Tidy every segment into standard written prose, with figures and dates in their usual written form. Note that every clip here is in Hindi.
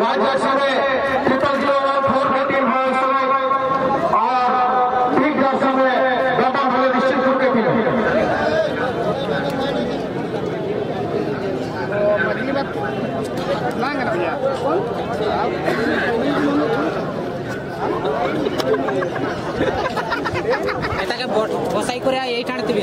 व्हाइट जर्सी में 0014 की टीम है इस समय और पिंक जर्सी में गौतम भले निश्चितपुर की टीम है। এটাকে বসাই করে এই টানতে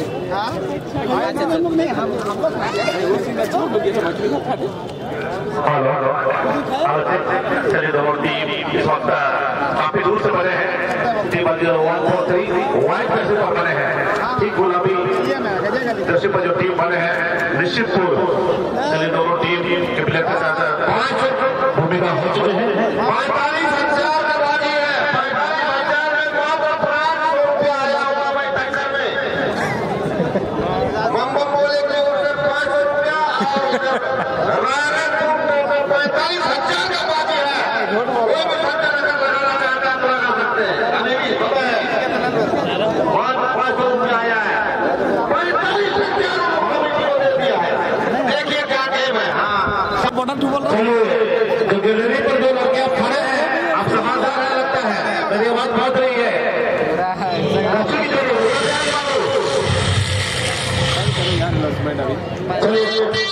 चलिए दोनों टीम इस वक्त काफी दूर से बने हैं। टीम 143 व्हाइट जर्सी पर बने हैं, ठीक गुलाबी जर्सी पर जो टीम बने हैं निश्चितपुर। चलिए दोनों टीम के प्लेयर के साथ भूमिका हो चुके हैं। 45,000 का बाजी है, 45,000 में बहुत ₹500 आया हुआ भाई टक्कर में। बम बोले के ऊपर ₹500 45,000 का बाजी है। कोई भी फंक्शन अगर लगाना चाहता है तो लगा सकते हैं। अभी भी बहुत ₹500 आया है, 45,000 कमेटी को दे दिया है। देखिए क्या गेम है। हाँ चलिए, जो गैलरी पर जो लड़कियां खड़े हैं आप समझदार है लगता है, मेरी आवाज बहुत रही है। चलिए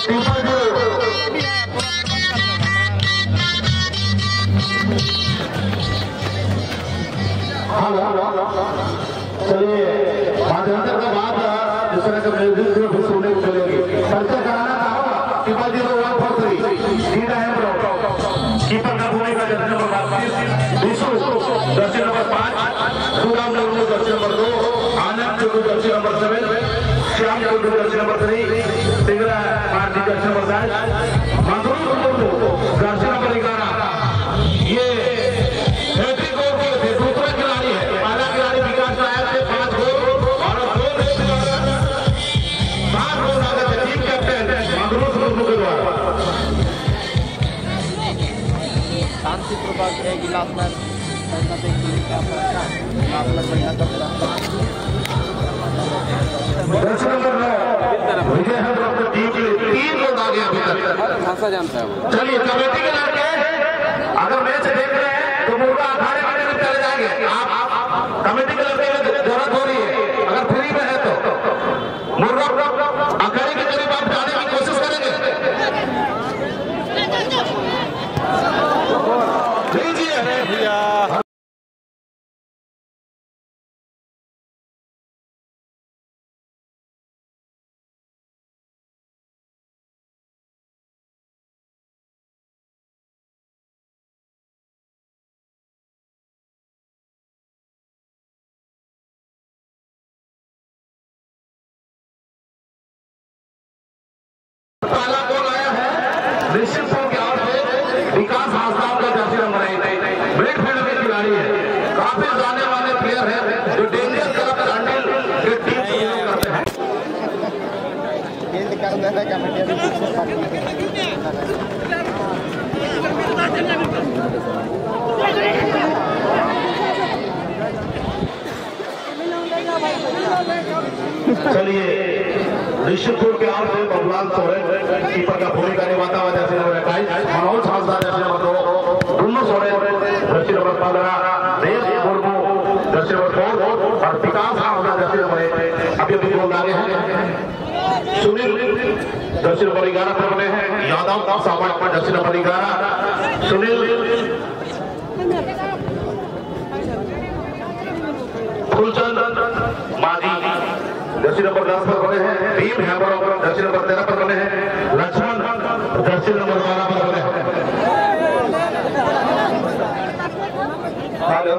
चलिए माध्यमांतर का बाद जिस तरह का म्यूजिक भी सुनने को मिलेगी। परिचय कराना चाहूंगा कीपर 0143 सीधा है कीपर का भूमिका jersey number 32 jersey number 5 Sudam Lagnu jersey number 2 Anand Chutu jersey number 7 Shyam Chutu jersey number 3 Singra Purty jersey number 10 Mangru jersey number 11। ये शांति प्रभाग गिलास में खासा जानता है। चलिए कमेटी के लड़के अगर मैच देख रहे हैं तो मुर्गा अखाड़े में चले जाएंगे। आप कमेटी के लड़के की जरूरत हो रही है, अगर फ्री में है तो मुर्गा अखाड़े के करीब आप जाने की कोशिश करेंगे। लीजिए भैया पहला गोल आया है निश्चितपुर के ओर से विकास हासदार का जर्सी नंबर 1 मिडफील्ड के खिलाड़ी है, काफी जाने वाले प्लेयर है जो डेंजर तरफ हैंडल के टीम को करते हैं। चलिए निश्चितपुर के ओर से बबलाल सोरेन कीपर का भूमिका निभाता हुआ jersey number 21 Manoj Hasdar jersey number 2 Gunnu Soren jersey number 15 Desh Murmu Jersey number 4 और विकास हासदार जर्सी नंबर 1 अभी गोल आगे हैं। सुनील जर्सी नंबर 11 पर बने हैं, यादव सामान jersey number 11 Sunil Phoolchand Madi jersey number 10 पर बने हैं, भीम हैमर जर्सी नंबर 13 पर बने हैं, लक्ष्मण जर्सी नंबर 12 पर बने हैं। हेलो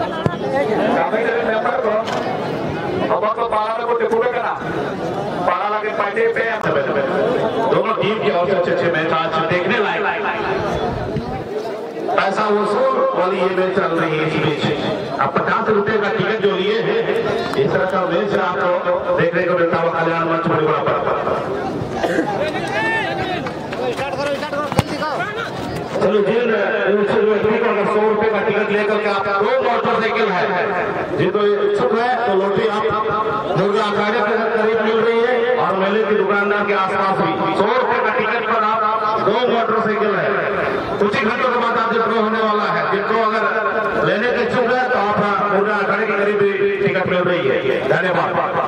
दोनों टीम की और अच्छे मैच आज देखने लायक पैसा वसूल वाली ये मैच चल रही है। इस बीच अब 50 रुपए का टिकट जो लिए है इस तरह का मैच आपको देखने को मिलता हुआ कल्याण मंच बड़ा पर। चलो जिन 100 रुपए का टिकट लेकर के आप 2 मोटरसाइकिल है जिनको इच्छुक है तो लौटी आप दुर्गा अखाड़े के करीब मिल रही है और और मेले की दुकानदार के आसपास भी 100 रुपए का टिकट पर आप 2 मोटरसाइकिल है। कुछ ही घंटों के बाद आपसे ड्रॉ होने वाला है। जिनको अगर लेने के इच्छुक है तो आप पूरा खड़े के करीब टिकट मिल रही है। धन्यवाद।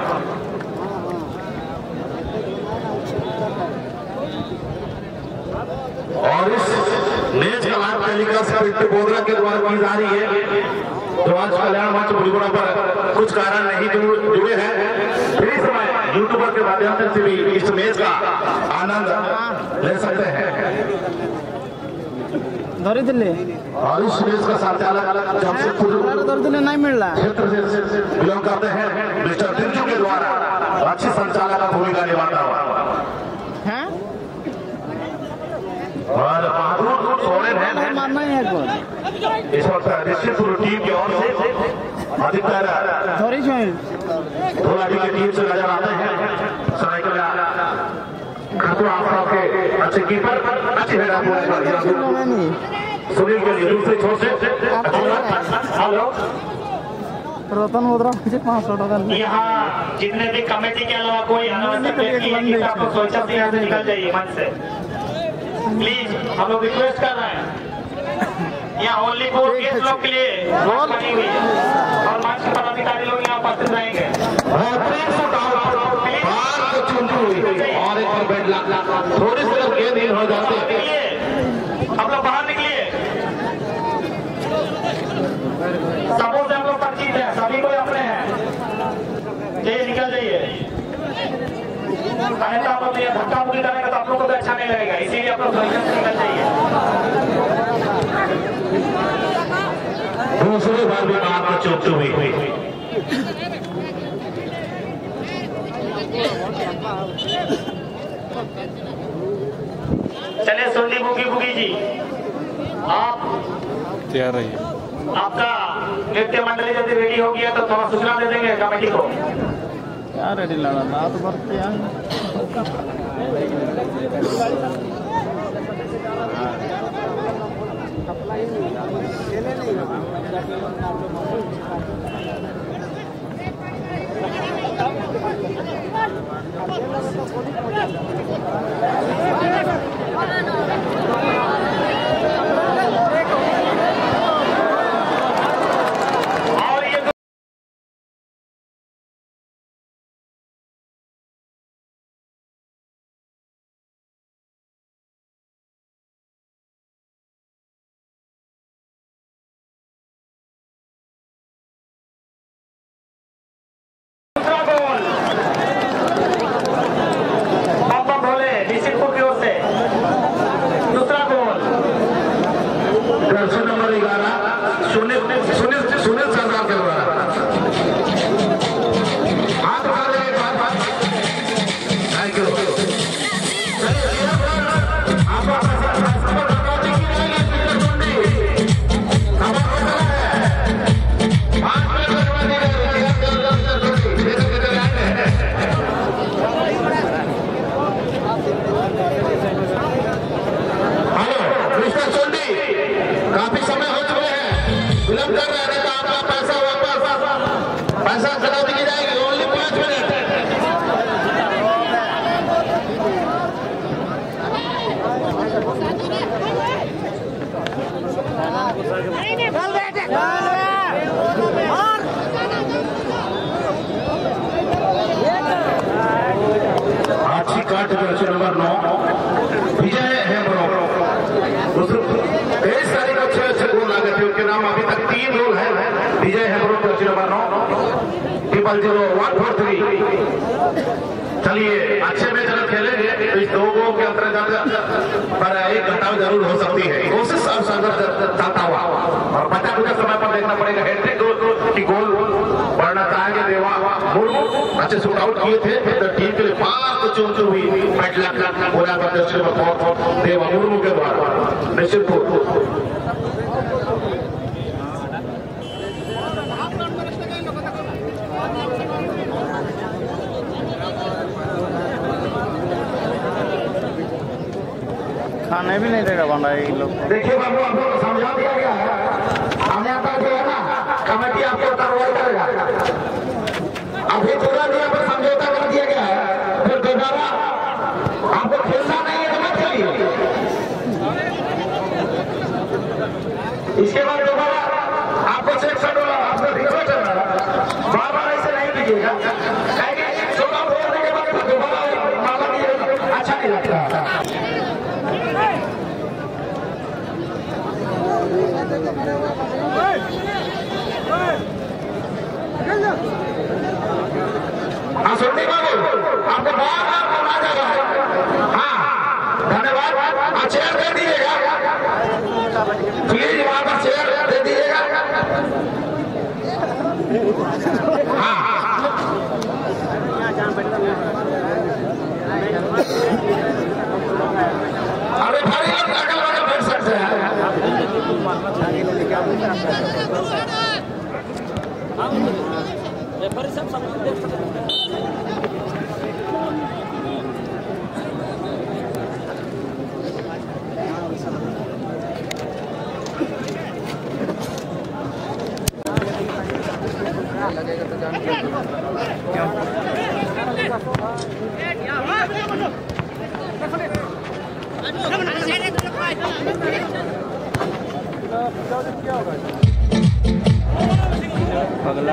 और इस मेज का लाभ टेलीकास्ट बोधरा के द्वारा की जा रही है। तो आज कल्याण मंच बुढ़ीगुड़ा पर कुछ कारण नहीं जुड़े हैं, फ्री समय यूट्यूबर के माध्यम से भी इस मेज का आनंद ले सकते हैं। धरी दिल्ली और इस मेज का संचालक जमशेदपुर नहीं मिल रहा क्षेत्र से बिलोंग करते हैं मिस्टर दिंजू के द्वारा अच्छी संचालक का भूमिका निभाता हुआ है। और बहादुर सोरेन है मानना ही है इस वक्त निश्चितपुर टीम की ओर से अधिकतर धरी धोलाडी की टीम से नजर आते हैं। सरायकला खतरा आसपास के अच्छे कीपर अच्छी हेडर सुनील के लिए दूसरे छोर से हेलो रतन मुद्रा मुझे 500 टका। यहाँ जितने भी कमेटी के अलावा कोई अनावश्यक व्यक्ति है कि आपको सोचा से यहाँ से निकल जाइए मंच से प्लीज। हम लोग रिक्वेस्ट कर रहे हैं। यहाँ ओनली फॉर गेस्ट लोग के लिए मंच बनी हुई है और मंच के पदाधिकारी लोग यहाँ उपस्थित रहेंगे। और एक बेड थोड़ी सी लोग गेंद इन हो जाते हैं। हम लोग बाहर निकलिए। सबों से हम लोग परिचित हैं, सभी कोई अपने हैं। चलिए निकल जाइए, अन्यथा आप लोग ये धक्का मुक्की करेंगे तो आप लोग को तो अच्छा नहीं लगेगा। इसीलिए आप लोग निकल जाइए। दूसरी बार भी बात चुप हुई। चलिए सुनली बुगी बुगी जी, आप तैयार रहिए। आपका नृत्य मंडली यदि रेडी हो गया तो थोड़ा सूचना दे देंगे कमेटी को। क्या रेडी लगा रात भर क्या नंबर 9 विजय है कई सारे अच्छे अच्छे गोल आ गए थे। उनके नाम अभी तक 3 गोल है। विजय है नंबर 9 143। चलिए अच्छे मैच अगर खेलेंगे तो इस 2 गोल के अंतर्गत पर 1 घंटा जरूर हो सकती है। कोशिश चाहता हुआ और बचा कुछ समय पर देखना पड़ेगा। हैट्रिक की गोल बढ़ना चाहेंगे देवा मुर्मू अच्छे शूट आउट किए थे तो टीम के लिए 5 चुनती हुई पूरा देवा मुर्मू के द्वारा निश्चितपुर। खाने भी नहीं देगा बंदा ये लोग। देखिए बाबू आपको समझा दिया गया है। आने आता जो है ना कमेटी आपको कार्रवाई करेगा। अभी तुरंत यहाँ पर समझौता कर दिया गया है। फिर दोबारा आपको खेलना नहीं है तो मत खेलिए। इसके बाद दोबारा आपको चेक कर आपको रिक्वेस्ट है बार बार ऐसे नहीं कीजिएगा। छोटा बोलने के बाद दोबारा माला दिए अच्छा नहीं लगता। सुनते बाबू आपको बार बार बोला जा रहा है। हाँ धन्यवाद। चेयर दे दीजिएगा प्लीज, वहां पर चेयर दे दीजिएगा। हाँ अरे भाई लोग अगल बगल बैठ सकते हैं। अगला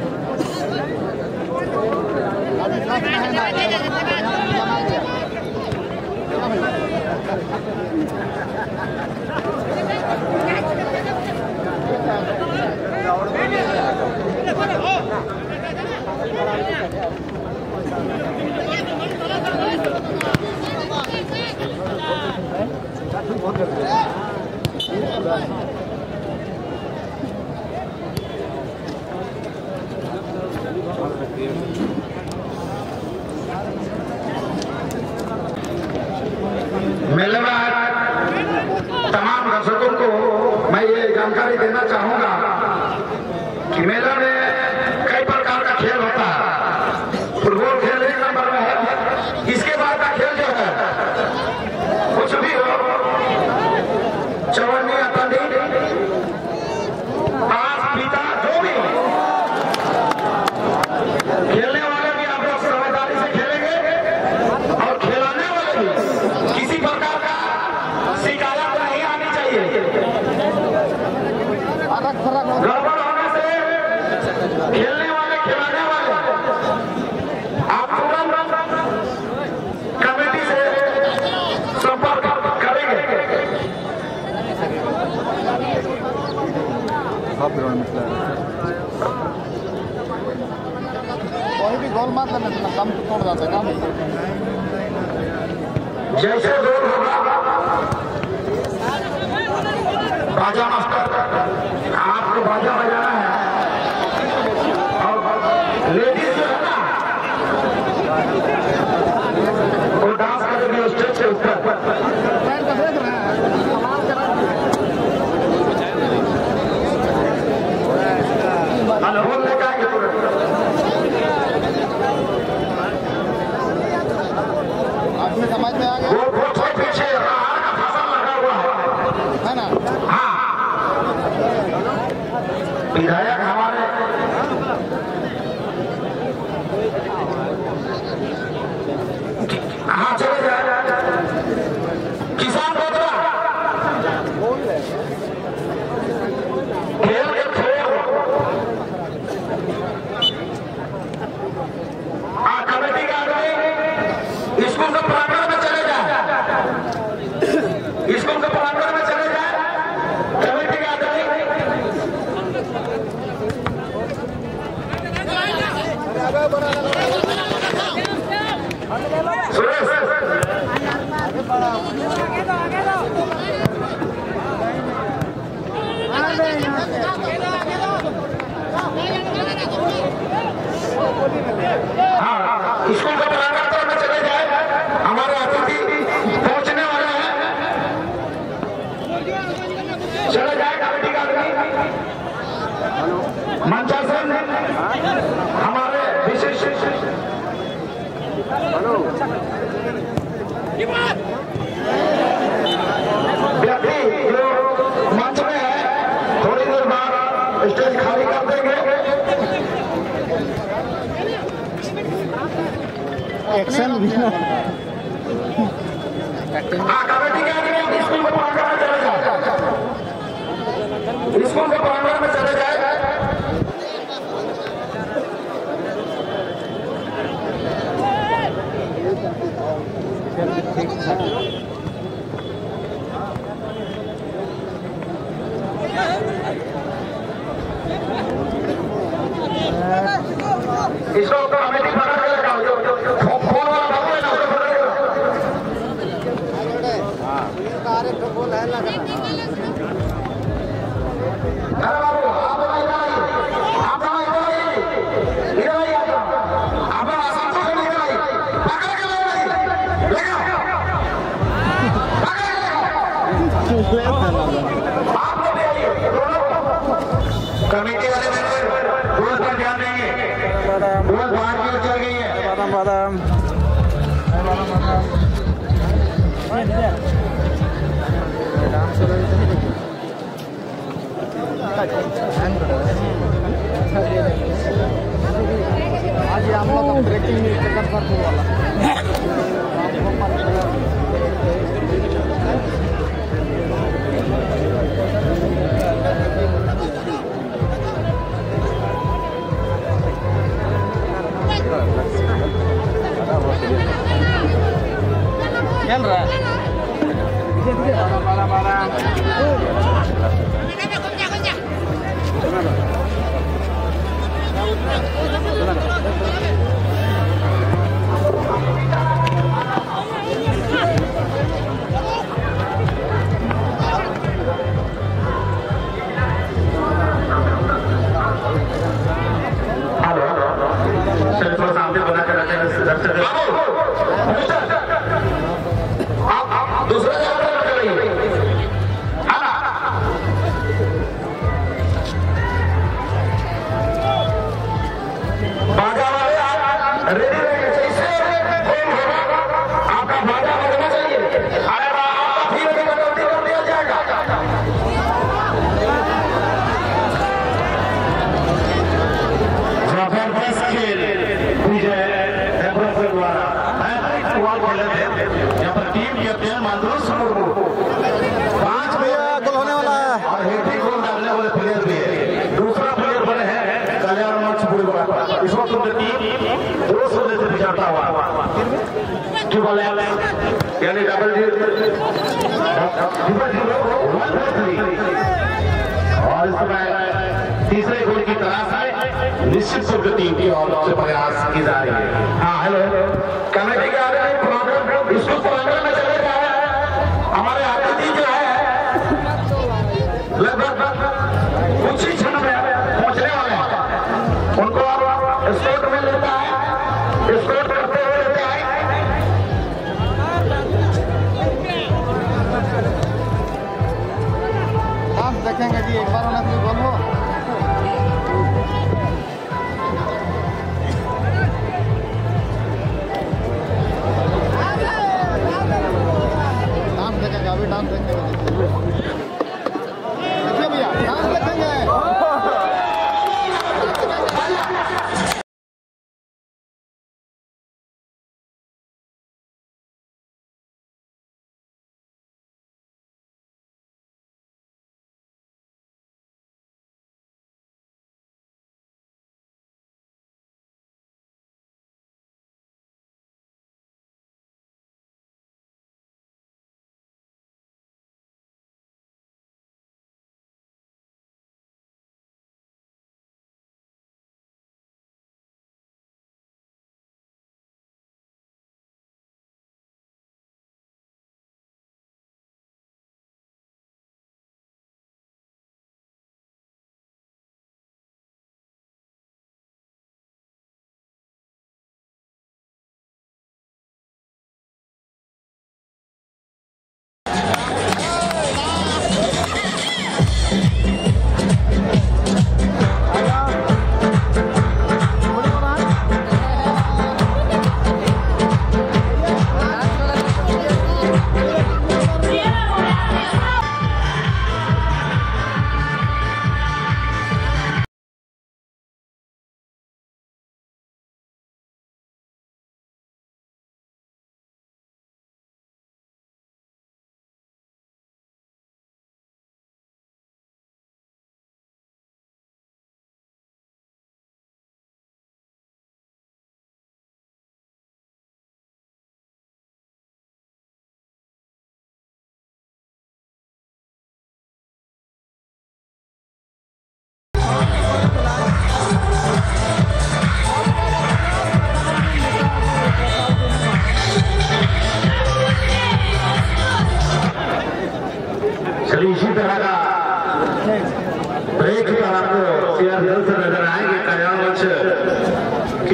मेले में तमाम दर्शकों को मैं ये जानकारी देना चाहूंगा कि मेले में कई प्रकार का खेल होता है। फुटबॉल खेल एक नंबर में है। इसके बाद का खेल जो है कुछ भी हो, चवन्नी अतंडी ताश पीता जो भी हो, खेलने वाले भी आप लोग समझदारी से खेलेंगे और खिलाने वाले भी किसी प्रकार का शिकायत नहीं आनी चाहिए। गड़बड़ होने से खेलने वाले खिलाने वाले आप तुरंत कमेटी से संपर्क करेंगे। कोई भी गोल मार लेना इतना कम तो तोड़ जाता है काम। जैसे गोल होगा बाजा मास्टर आपको बाजा बजाना है और लेडीज जो है ना वो डांस करेगी स्टेज के ऊपर। बोल लेकर आएंगे तुरंत। आपने समझ में आ गया वो पीछे आहार का फसल लगा हुआ है ना। हाँ विधायक हमारे हाँ चले जाए किसान बोतरा खेल के खेल कमेटी का आदमी स्कूल के प्रांगण में चले जाए, स्कूल के प्रांगण में चले जाए कमेटी का आदमी। सुरेश हाँ स्कूल का प्रांगण में चले जाए। हमारे अतिथि पहुंचने वाले हैं, चले जाए कमेटी का आदमी। मंचासन हमारे विशिष्ट व्यक्ति जो मंच में है थोड़ी देर बाद स्टेज खाली कर देंगे। एक्शन भी ना हाँ कमेटी के आदमी स्कूल के प्रांगण में चले जाए, स्कूल के प्रांगण में चले जाए। इसको कमेटी पकड़ के लगाओ, फोन वाला बाबू है ना उसको पकड़ के अरे बाबू आप इधर आइए, इधर आइए, आप आसाम से इधर आइए, पकड़ के ले आप लोग भी आइए, कमेटी वाले रूल पर ध्यान देंगे, रूल बाहर की ओर चल गई है। बादाम आज हम लोग ब्रेकिंग वाला चल रहा है दूसरा बाजा वाले आप रेडी रहिए, आपका बाजा बजना चाहिए। अरे आपका फिर कटौती कर दिया जाएगा। जबरदस्त खेल विजय द्वारा यहाँ पर team captain Mandosh Murmu 5 goal होने वाला है और हैट्रिक गोल डालने वाले प्लेयर भी है। दूसरा प्लेयर बने हैं कल्याण मंच बुढ़ी। इस वक्त उनकी टीम 200 से पिछड़ता हुआ ट्रिपल एक्स यानी डबल और इस समय तीसरे गोल की तलाश है। निश्चित रूप से टीम की और से प्रयास की जा रही है। हाँ हेलो, कमेटी के आगे स्कूल प्रांगण में चले जाए। हमारे अतिथि जो है लगभग कुछ ही क्षण में पहुंचने वाले हैं, उनको आप स्कोट में लेता है, स्कोट करते हुए लेते आए। आप देखेंगे कि एक बार वाला कोई गोल हो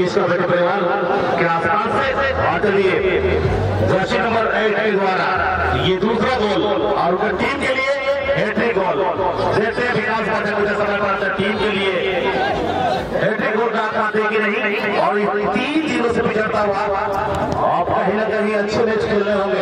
20 का बेटे परिवार के आसपास से और चलिए जर्सी नंबर 8 के द्वारा ये दूसरा गोल और उनकी टीम के लिए हैट्रिक गोल देखते हैं विकास पाठक मुझे समय पर टीम के लिए हैट्रिक गोल का पाते कि नहीं और 3 चीजों से पिछड़ता हुआ आप कहीं ना कहीं अच्छे मैच खेल रहे होंगे।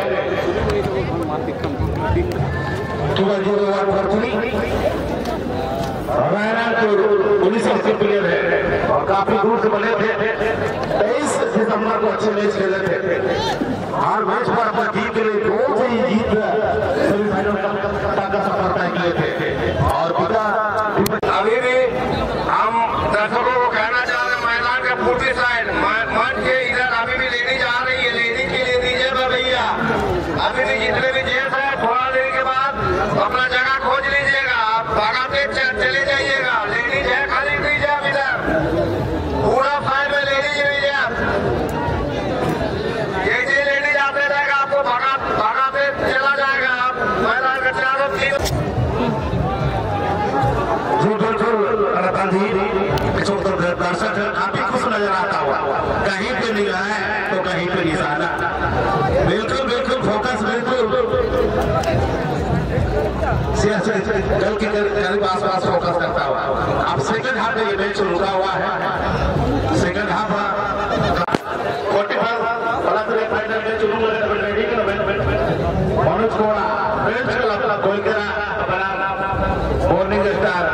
19 के प्लेयर है और काफी दूर से बने थे। 23 दिसंबर को अच्छे मैच खेले थे। हर मैच पर अपना टीम के लिए कौन सी जीत सेमीफाइनल तक का सफर तय किए थे और पिता अभी भी हम दर्शकों को कहना चाह रहे हैं मैदान के पूर्वी साइड मंच के इधर अभी भी लेडीज आ रही है। लेडीज के लिए दीजिए भैया, अभी भी जितने भी जेंट्स है थोड़ा देर के बाद अपना जगह खोज लीजिएगा, आप भागाते चले जाइएगा। लेडीज है खाली दीजिए, आप इधर पूरा साइड में लेडीज दीजिए। जैसे लेडीज आते रहेगा आपको भागाते चला जाएगा। आप मैदान के चारों तीन दर्शक काफी खुश नजर आता हुआ, कहीं पे निगाह है तो कहीं पे निशाना। बिल्कुल बिल्कुल फोकस, बिल्कुल जल के करीब आसपास फोकस करता हुआ। अब सेकंड हाफ में ये मैच रुका हुआ है। Second half 45 final match Manoj Koda bench का अपना गोल करा अपना मॉर्निंग स्टार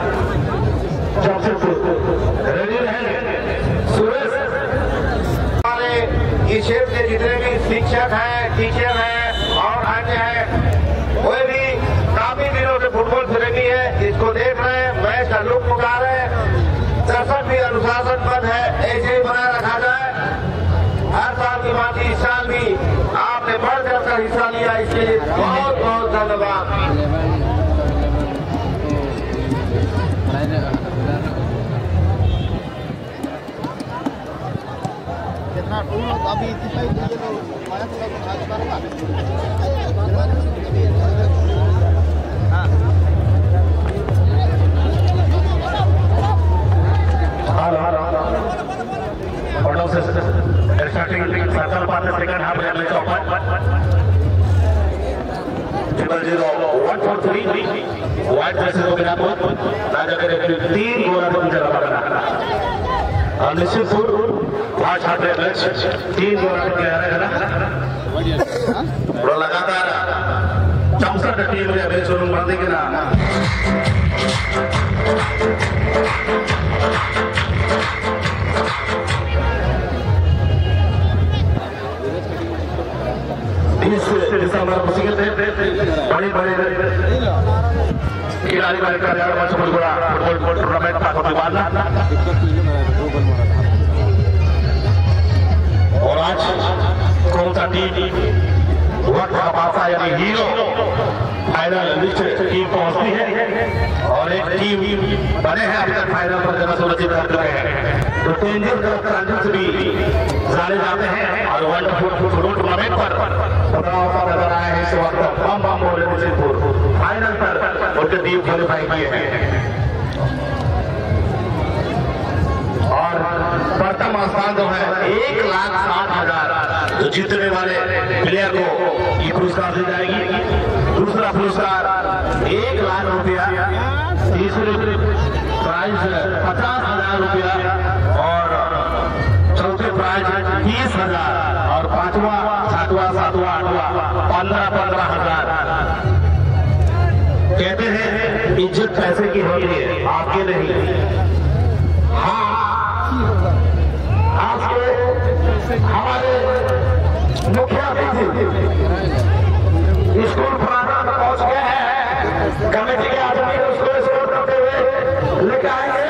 रेडी रहेंगे। सुरेश हमारे इस क्षेत्र के जितने भी शिक्षक हैं, टीचर हैं और अन्य हैं, कोई भी काफी दिनों से फुटबॉल प्रेमी है, इसको देख रहे हैं, मैच का लुत्फ उठा रहे हैं। दर्शक भी अनुशासनबद्ध है, ऐसे ही बनाए रखा जाए। हर साल की भांति इस साल भी आपने बढ़ चढ़कर हिस्सा लिया, इसलिए बहुत बहुत धन्यवाद। अभी सर्कल पाते सेकंड हाफ में मैच ओपन 0-0 वाइट जर्सी को बिना राजा के 3 गोल मुझे लगा निश्चितपुर 5 छात्र मैच 3 गोल लगातार 64 टीम में मैच शुरू कर देंगे ना। दिसंबर खुशी बड़े बड़े खिलाड़ी वाले फुटबॉल टूर्नामेंट का और आज कौन सा टीम वक्त का पासा यानी हीरो फाइनल लिस्ट टीम पहुंचती है और एक टीम बने हैं अभी तक फाइनल पर जगह सुरक्षित कर चुके हैं। तो तेंजिल कलेक्टर से भी जाने जाते हैं और वर्ल्ड फुटबॉल टूर्नामेंट पर बदलाव का नजर आए हैं। इस वक्त बम बम बोले निश्चितपुर फाइनल पर उनके टीम क्वालिफाई किए हैं और प्रथम स्थान जो है 1,60,000 जो जीतने वाले प्लेयर को ये पुरस्कार दी जाएगी। दूसरा पुरस्कार 1 लाख रुपया, तीसरे प्राइज 50,000 रुपया और चौथे प्राइज 30,000 और 5वां 6वां 7वां 8वां 15,000। कहते हैं इज्जत पैसे की होती है, आपके नहीं। हाँ, आज के हमारे मुखिया अतिथि स्कूल प्रांगण में पहुंच गए हैं। कमेटी के आदमी उसको स्कोर करते हुए लेकर आएंगे।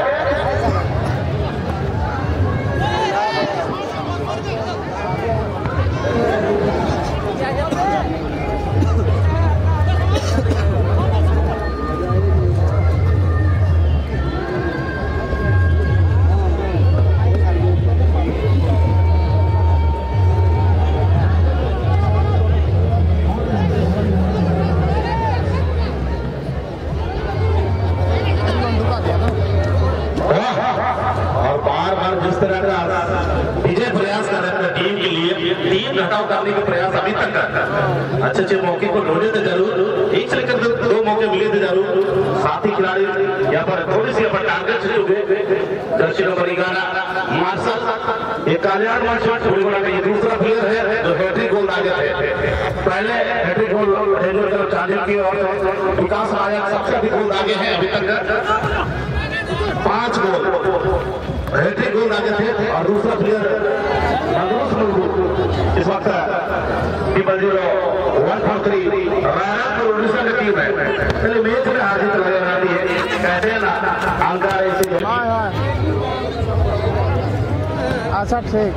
अच्छे अच्छे मौके को ढूंढे थे जरूर, एक से लेकर दो मौके मिले थे जरूर। साथ ही खिलाड़ी यहाँ पर थोड़ी सी टारगेट से चुके। जर्सी नंबर 11 मार्शल, एक कल्याण मार्शल ये दूसरा प्लेयर है जो हैट्रिक गोल दागे थे। पहले हैट्रिक गोल चार्जर की और विकास नायक सबसे अधिक गोल दागे हैं अभी तक, 5 गोल हैट्रिक गोल दागे थे। और दूसरा प्लेयर इस वक्त ट्रिपल 0-1-4-3 रायपुर उड़ीसा की टीम है। चलिए मैच में हार जीत नजर आती है, कहते हैं ना अंकार ऐसे। अच्छा ठीक।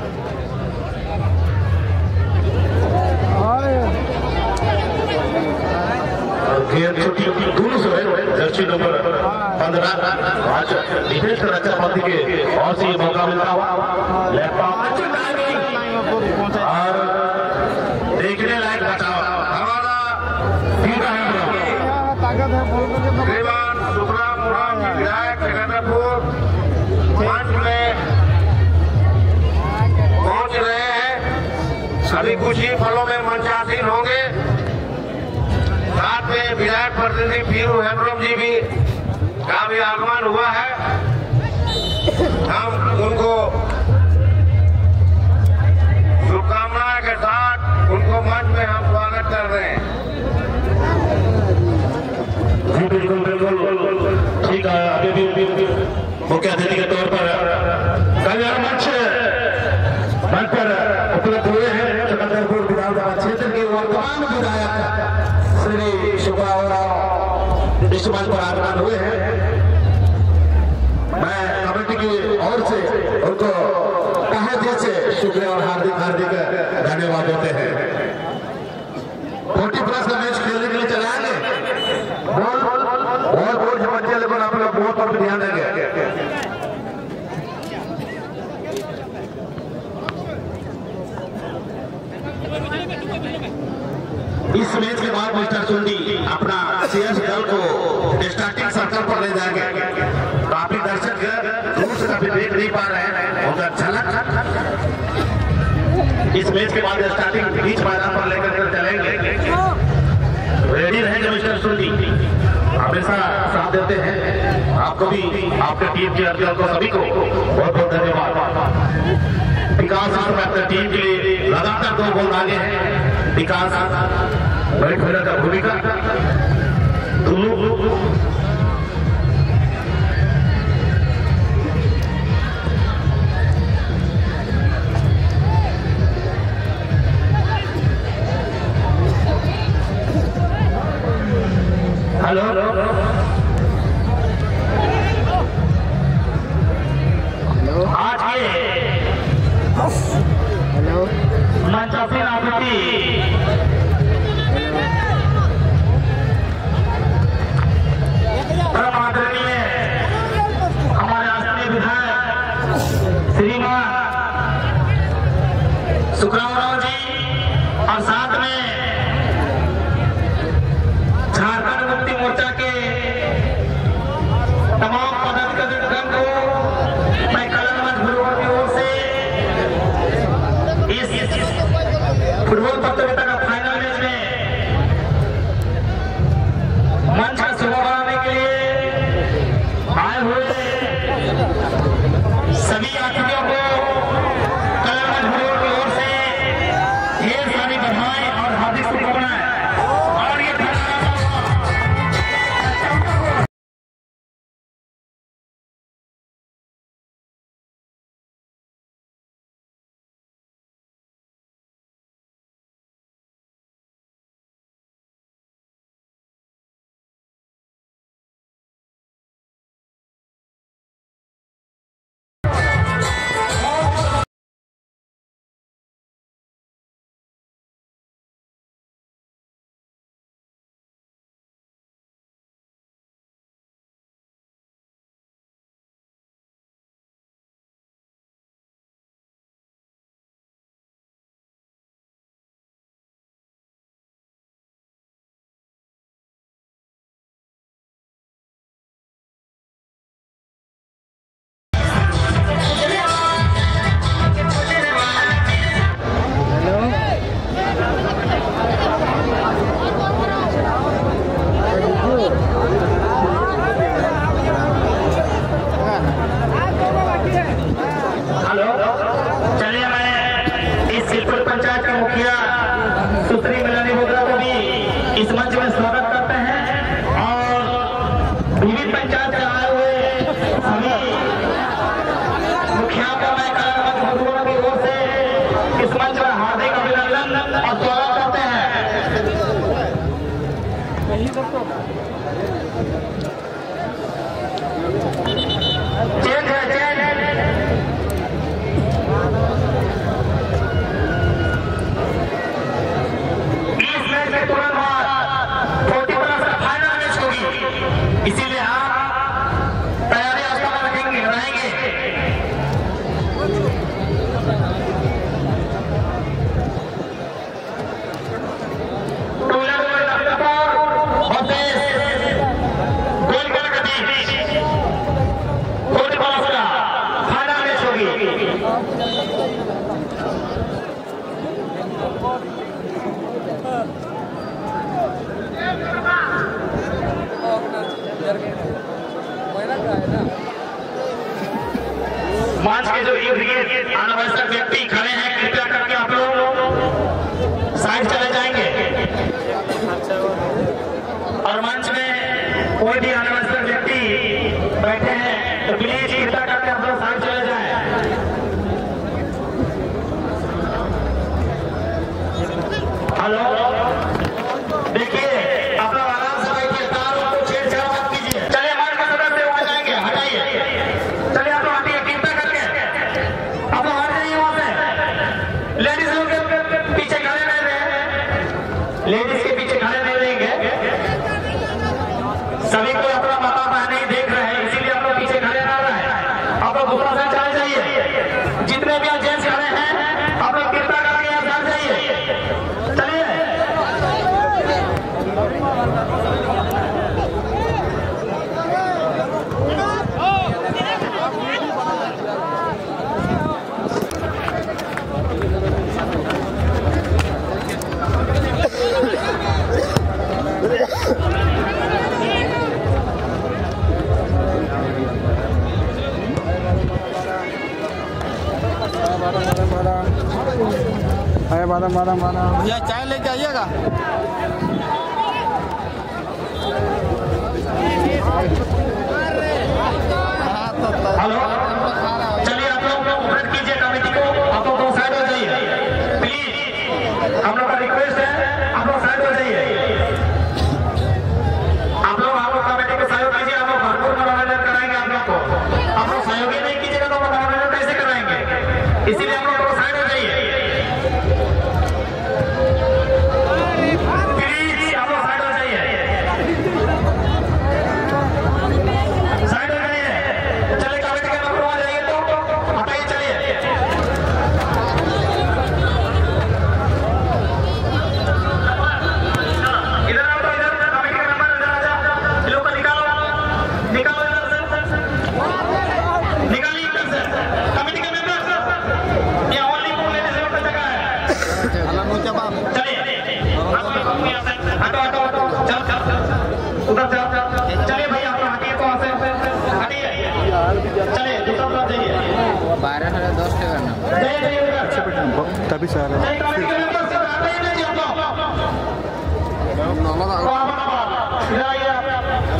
गेंद छुट्टी दोनों से है। जर्सी नंबर 15 आज डिफेंस कर अच्छा पाती के और से ये मौका मिलता हुआ और देखने लायक बचाव हमारा ताकत है विधायक सिकंदरपुर मंच में पहुंच रहे हैं। अभी कुछ ही पलों में मंचासीन होंगे। साथ में विधायक प्रतिनिधि पीरू हेम्ब्रम जी भी का भी आगमन हुआ है। हम उनको शुभकामनाएं के साथ उनको मंच में हम स्वागत कर रहे हैं। जी बिल्कुल बिल्कुल ठीक है। अभी भी मुख्य अतिथि के तौर पर कल्याण मंच पर उपलब्ध हुए हैं सिकंदरपुर विधानसभा क्षेत्र के वर्तमान विधायक श्री शुभराव इस मंच पर आगमन हुए हैं। मैं कमेटी की ओर से उनको तहे दिल से शुक्रिया और हार्दिक धन्यवाद देते हैं। 40+ का मैच खेलने के लिए चलाएंगे बहुत से बच्चे, लेकिन आप लोग बहुत पर ध्यान देंगे। इस मैच के बाद मिस्टर सुंडी अपना सीएस दल को स्टार्टिंग सर्कल पर ले जाएंगे। काफी दर्शक दूर से कभी देख नहीं पा रहे हैं उनका झलक। इस मैच के बाद स्टार्टिंग बीच मैदान पर लेकर चलेंगे। रेडी रहेंगे मिस्टर सुंडी, हमेशा साथ देते हैं। आपको भी, आपके टीम के अध्यक्ष को, सभी को बहुत बहुत धन्यवाद। विकास अपने टीम के लिए लगातार 2 गोल आगे हैं। विकास बैट बॉलर का भूमिका हेलो आज के मंचासीन अतिथि परम आदरणीय हमारे आदरणीय विधायक श्रीमान सुखराव जी और साथ में झारखंड मुक्ति मोर्चा के तमाम पदाधिकारीगण को मैं कल्याण मंच फुटबॉल की ओर से इस फुटबॉल प्रतियोगिता का फाइनल मैच में मंच का शोभा बढ़ाने के लिए आए हुए सभी अतिथियों को कल्याण मंच फुटबॉल की ओर से ढेर सारी बधाई और लेडीज के पीछे खड़े नहीं रहेंगे। सभी को अपना माता बहन देख रहे हैं, इसीलिए आप लोग पीछे खड़े ना रहे। आप लोग दूसरा साइड चले जाइए। जितने भी जेंट्स खड़े हैं आप लोग कृपया करके यहाँ चल जाइए। चलिए बादाम भैया चाय लेके आइएगा। हेलो, चलिए आप लोग वेट कीजिए कमेटी को, आप लोग दो साइड हो जाइए प्लीज। हम लोग का रिक्वेस्ट है, आप लोग साइड हो जाइए। आप लोग कमेटी को सहयोग कीजिए। हम लोग भरपूर मनोरंजन कराएंगे आप लोग को। आप लोग सहयोग ही नहीं कीजिएगा तो मनोरंजन कैसे कराएंगे? इसीलिए हम लोग साइड हो जाइए प्लीज। आप लोग साइड हो जाइए, साइड हो जाइए। चलिए कमेटी के नंबर आ जाइए तो हटाइए। चलिए इधर आओ, तो इधर कमेटी का नंबर इधर आ जाओ। लोग को निकालो निकालो इधर से, निकालिए इधर से कमेटी के मेंबर। ये ओनली फॉर लेडीज लोग का जगह है। चलिए हटो हटो हटो, चल चल उधर चल। चलिए भैया आप हटिए, तो हटिए। चलिए दूसरा तरफ जाइए। 12 10 करना जाइए उधर तभी सारा कमेटी के मेंबर से हटाइए नहीं जी हम लोग। इधर आइए आप।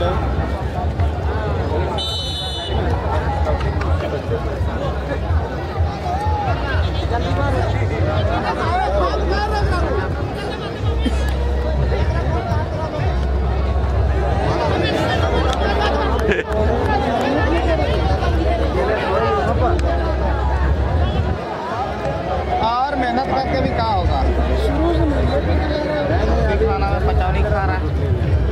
और मेहनत करके भी क्या होगा? खाना में पचौनी खा रहा है।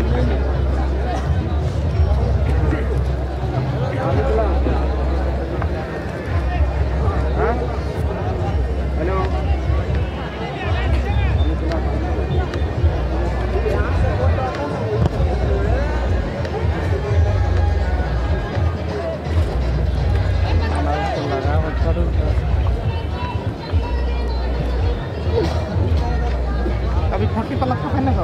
अभी 40 पलक का खाने का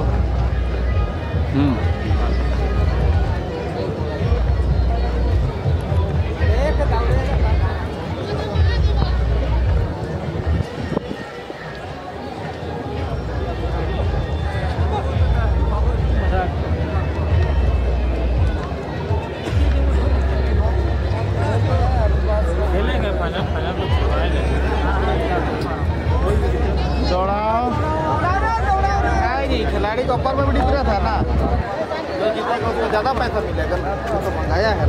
खिलाड़ी को ऊपर में भी दिख रहा था ना, जो जीतेगा उसको ज्यादा पैसा मिलेगा ना, तो मंगाया है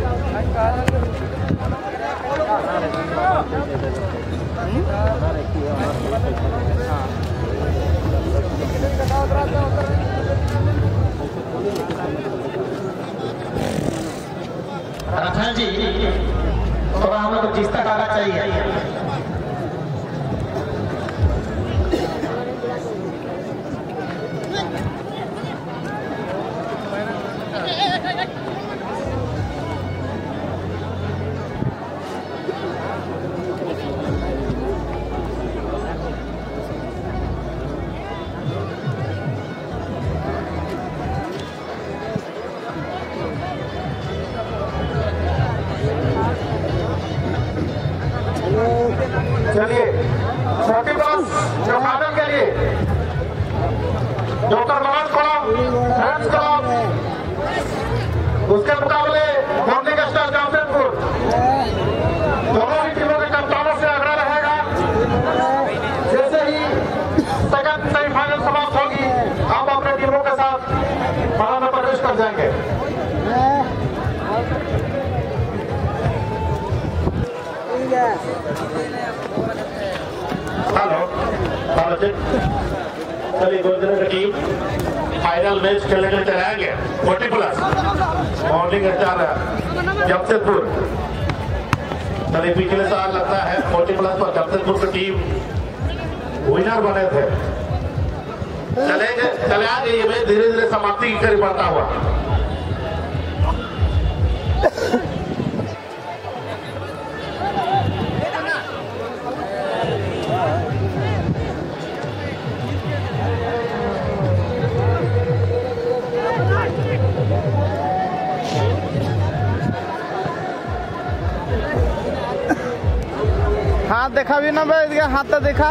राठौर जी, थोड़ा हमें तो जिस्ता कागज चाहिए। चलिए छोटी बस जो फाइनल के लिए डॉक्टर मनोज क्लब उसके मुकाबले मॉर्निंग स्टार जमशेदपुर, दोनों ही टीमों के कप्तानों से आग्रह रहेगा जैसे ही सेकंड सेमीफाइनल समाप्त होगी हम अपने टीमों के साथ मैदान में प्रवेश कर जाएंगे। हेलो चलिए गोलचंद्र की टीम फाइनल मैच खेलने के लिए चलाएंगे 40+ मॉर्निंग स्टार जमशेदपुर। चलिए पिछले साल लगता है 40+ पर जमशेदपुर की टीम विनर बने थे। चले आगे ये मैच धीरे धीरे समाप्ति की करीब बढ़ता हुआ। हाथ देखा भी ना भाई, हाथ तो देखा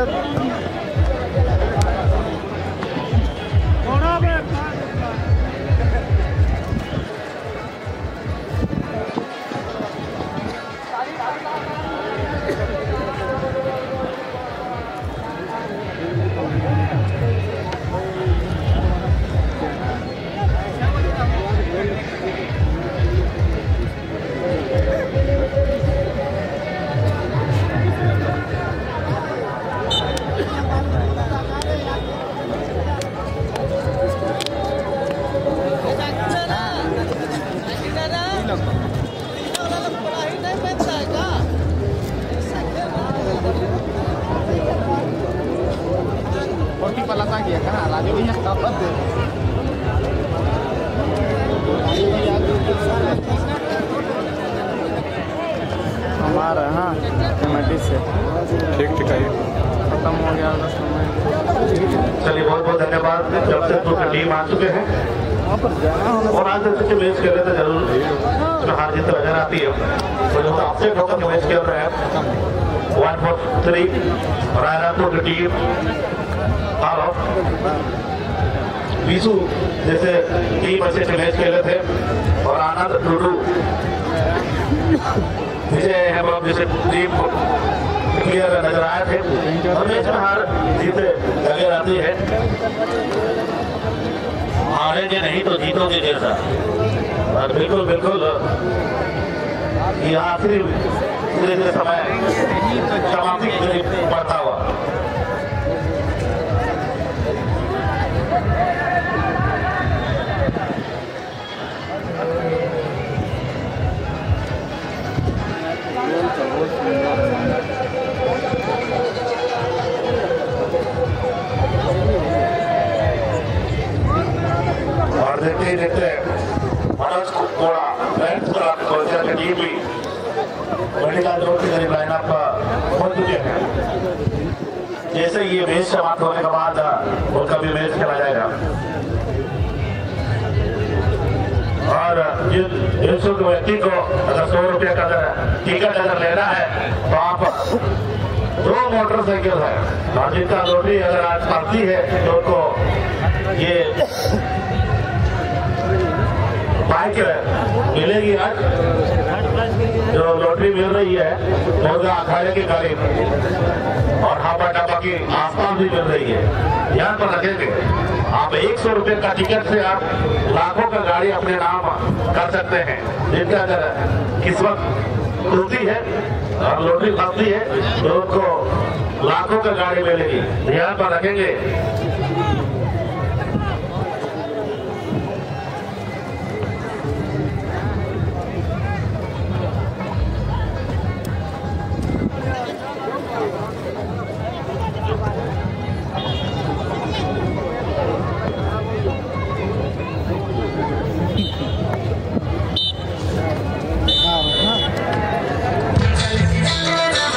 हमारा हाँ कमेटी से ठीक खत्म हो गया समय। चलिए बहुत बहुत धन्यवाद। जमशेदपुर की टीम आ चुके हैं और आज जैसे मैच खेल रहे थे जरूर हार जीत नजर आती है। तो जो अपसेट होकर मैच खेल रहे हैं 1-4-3 रायपुर की टीम और बीसू जैसे टीम अच्छे से मैच खेले थे और आनंद टूडू विजय हेमब्रम जैसे टीम क्लियर नजर आए थे और मैच में हार जीते नजर आती है। हारेंगे नहीं तो जीतोगे जैसा। और बिल्कुल बिल्कुल ये आखिरी पूरे समय समाप्ति बढ़ता हुआ। और देखते ही देखते मनोज कोड़ा की टीम भी मेडिकल जोड़ के करीब लाइनअप पहुंच चुके हैं। जैसे ये मैच समाप्त होने के बाद उनका भी मैच खेला जाएगा और जिन व्यक्ति को अगर 100 रुपये का टिकट अगर लेना है तो आप 2 मोटरसाइकिल है और जिनका लॉटरी अगर आज पड़ती है तो उनको ये बाइक मिलेगी। आज जो लॉटरी मिल रही है मुर्गा अखाड़े के करीब और हापा टापा की आसपास भी मिल रही है। ध्यान पर रखेंगे आप 100 रुपये का टिकट से आप लाखों का गाड़ी अपने नाम कर सकते हैं। जिनका अगर किस्मत खुलती है और लॉटरी फंसती है तो उनको लाखों का गाड़ी मिलेगी। ध्यान पर रखेंगे।